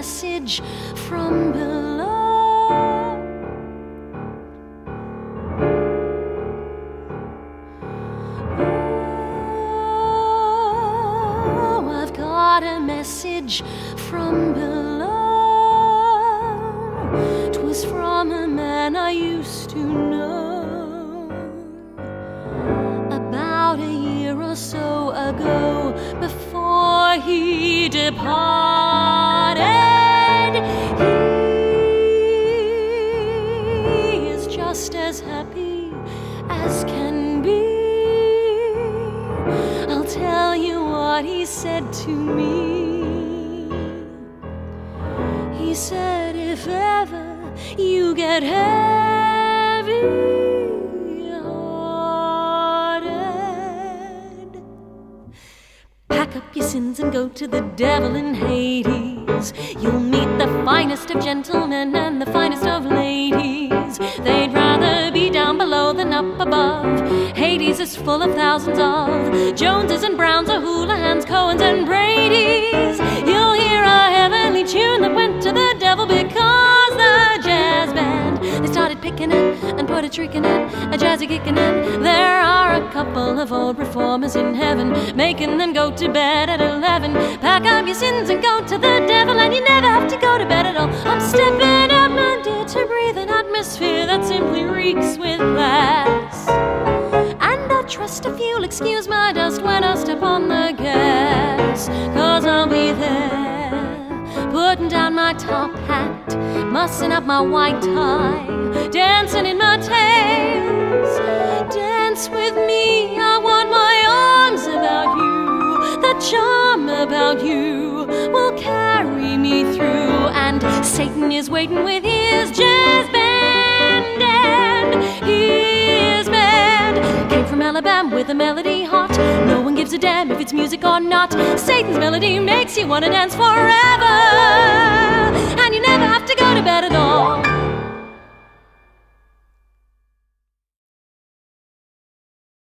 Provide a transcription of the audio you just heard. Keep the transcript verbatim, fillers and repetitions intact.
message from below. Oh, I've got a message from below. 'Twas from a man I used to know. About a year or so ago, before he departed, he is just as happy as can be. I'll tell you what he said to me. He said, if ever you get heavy-hearted, pack up your sins and go to the devil in Hades. You'll meet the finest of gentlemen and the finest of ladies. They'd rather be down below than up above. Hades is full of thousands of Joneses and Browns, O'Hoolahans, Cohens and Bradys. You'll hear a heavenly tune that went to the devil because the jazz band, they started picking it and put a trick in it, a jazzy kick in it. There are a couple of old reformers in heaven, making them go to bed at eleven. Pack up your sins and go to the devil, and you never have to go to bed at all. I'm stepping up, my dear, to breathe an atmosphere that simply reeks with class. And I trust if you'll excuse my dust when I step on the gas, 'cause I'll be there, putting down my top hat, mussing up my white tie, dancing in my tails. Dance with me, I want my arms about you. The charm about you will carry me through. And Satan is waiting with his jazz band, and his band came from Alabama with a melody hot. No one gives a damn if it's music or not. Satan's melody makes you wanna dance forever.